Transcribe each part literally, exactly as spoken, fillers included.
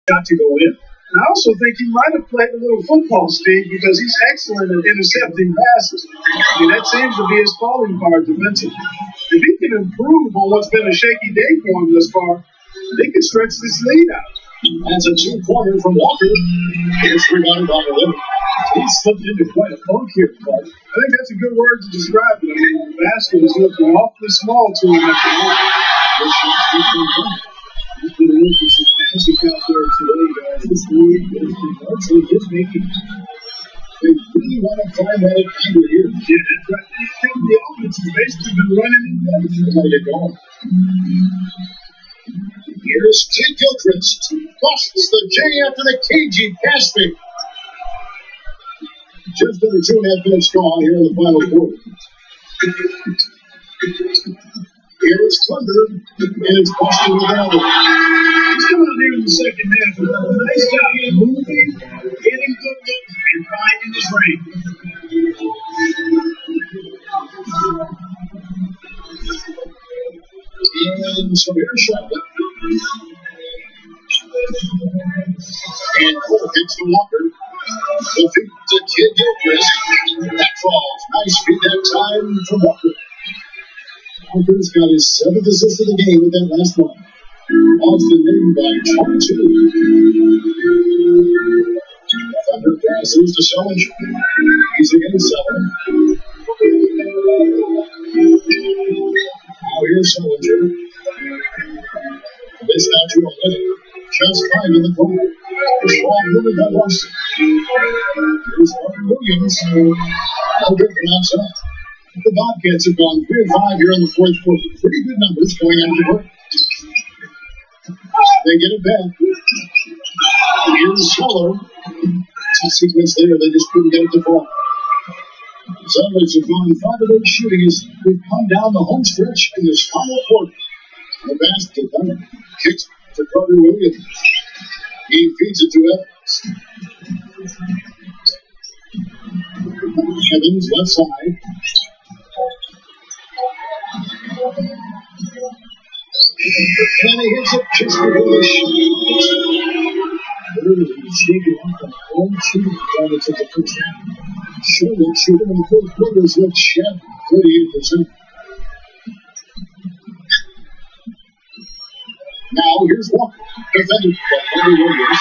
got to go in. And I also think he might have played a little football, Steve, because he's excellent at intercepting passes. I mean, that seems to be his calling card defensively. If he can improve on what's been a shaky day for him thus far, they can stretch this lead out. That's a two-pointer from Walker. It's rebounded by Lillard. He's slipped into quite a funk here, Clark. I think that's a good word to describe it. I mean, the basket is looking awfully small to him at the moment. This shot's good from him. He's been working some magic out there today, guys. This league has been largely his making. They really want to find that angle here. Yeah, that's right. The offense has basically been running in there. That's how you go. Here's Kid Gilchrist. Busts the J after the K G pass fake. Just under two and a half minutes gone here in the final quarter. Here's Thunder, and it's Boston with another. He's coming out here in the second half and doing a nice job of moving, getting good looks, and finding his range. And so here's Charlotte. And Cole hits the Walker. The feet to Kid Gilchrist. That falls. Nice feed that time from Walker. Walker's got his seventh assist of the game with that last one. Austin leading by twenty-two. Thunder passes to Sullinger. He's against seven. Now here's Sullinger. This now to a minute. Just five in the corner. It's ball moving by Boston. Here's Martin Williams. I'll get from outside. The Bobcats have gone three and five here in the fourth quarter. Pretty good numbers going out of the break. They get it back. Here's Solo. Two sequence there. They just couldn't get it to fall. Celtics have gone five of eight shooting as we've come down the home stretch in this final quarter. The basket Thunder kicks to Carter Williams. He feeds it to Evans. Evans left side. And he hits it just before the shot. Literally shaking off the home shooting down into the first half. Charlotte shooting in the fourth quarter is with Shep, thirty-eight percent. Now here's Walker, defended by Carter Williams.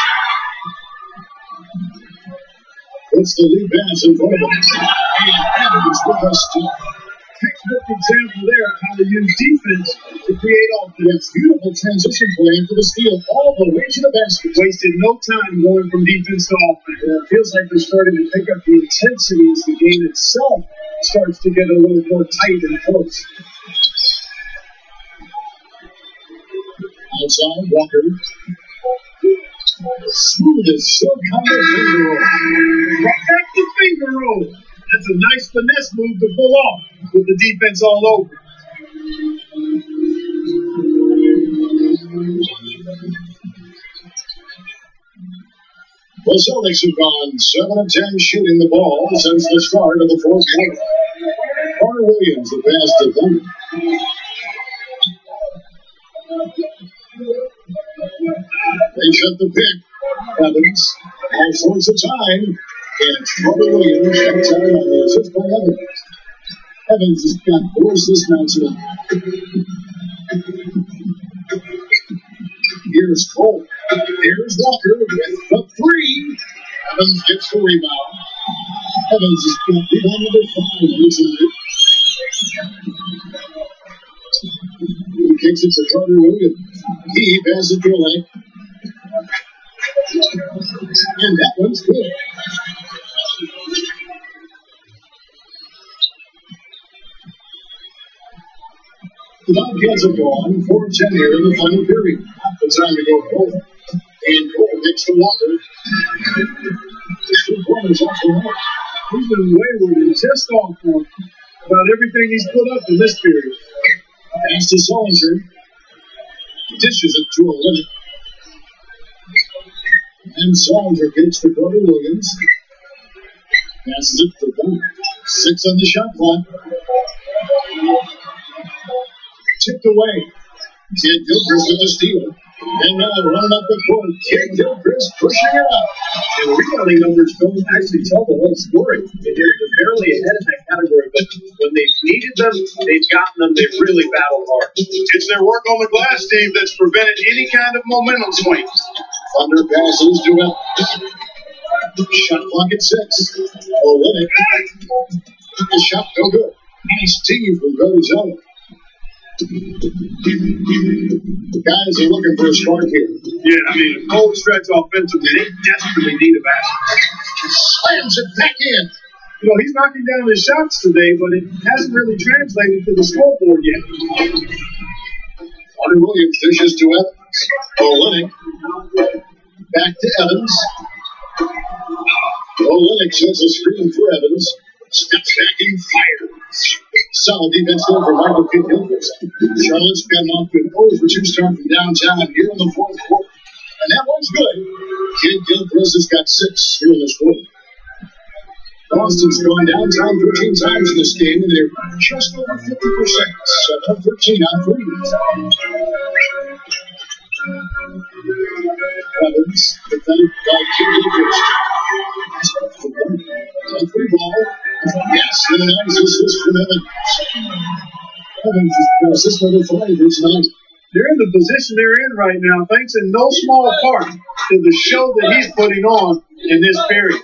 Puts the lead pass in front of him. And Evans with us too. Textbook example there of how to use defense to create offense. Beautiful transition play into the steal all the way to the basket. Wasted no time going from defense to offense. It feels like they're starting to pick up the intensity as the game itself starts to get a little more tight and close. Outside, Walker. Smooth as silk on the finger roll. Back the finger roll. That's a nice finesse move to pull off with the defense all over. The Celtics have gone seven of ten shooting the ball since the start of the fourth quarter. Carter Williams, the pass to Thunder. They shut the pick. Evans, all sorts of time. And it's Carter Williams that time on the assist by Evans. Evans has got four assists now tonight. Here's Cole. Here's Walker with the three. Evans gets the rebound. Evans has got rebound number five tonight. He kicks it to Carter Williams. He passes it to Alec. And that one's good. The Bobcats have gone four of ten here in the final period. It's time to go Cole. And Cole hits the Walker. Two corners off the mark. He's been wayward and just off for about everything he's put up in this period. Pass to Sullinger. Dishes it to a limit. And Sullinger gets to Carter Williams. Passes it to Thunder. Six on the shot clock. Tipped away. Kid Gilchrist with the steal. And now running up the court, Kid Gilchrist pushing it up. And the rebounding numbers don't actually tell the whole story. They're barely ahead in that category, but when they've needed them, they've gotten them. They've really battled hard. It's their work on the glass, Steve, that's prevented any kind of momentum swing. Thunder passes to it. Shot clock at six. Olynyk. The shot no good. Nice team from Cody Zeller. The guys are looking for a spark here. Yeah, I mean, a cold stretch offensively, they desperately need a basket. Slams it back in. You know, he's knocking down his shots today, but it hasn't really translated to the scoreboard yet. Hunter Williams dishes to Evans. Olynyk. Back to Evans. Olynyk sends a screen for Evans. Steps back and fires. Solid defense there for Michael Kidd Gilchrist. Charlotte's gotten off to an oh for two start from downtown here in the fourth quarter. And that one's good. Kidd Gilchrist has got six here in this quarter. Boston's gone downtown thirteen times in this game, and they're just over fifty percent. seven of thirteen on threes. Evans, defended by Kidd Gilchrist. A free ball. Yes, and a nice assist from Evans. Evans is assist number five here tonight. They're in the position they're in right now, thanks in no small part to the show that he's putting on in this period.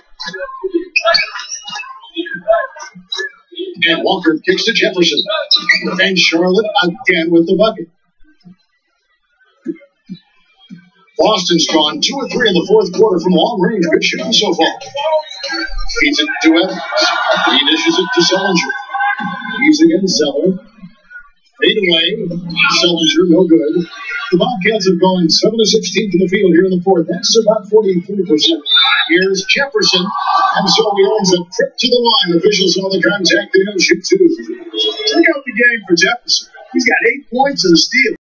And Walker kicks to Jefferson. And Charlotte again with the bucket. Boston's gone two or three in the fourth quarter from long range. Good shooting so far. Feeds it to Evans. He dishes it to Sullinger. He's against Zeller. Fade away. Sullinger, no good. The Bobcats have gone seven of sixteen from the field here in the fourth. That's about forty-three percent. Here's Jefferson. And so he owns a trip to the line. Officials on the contact. They're going to shoot two. Check out the game for Jefferson. He's got eight points and a steal.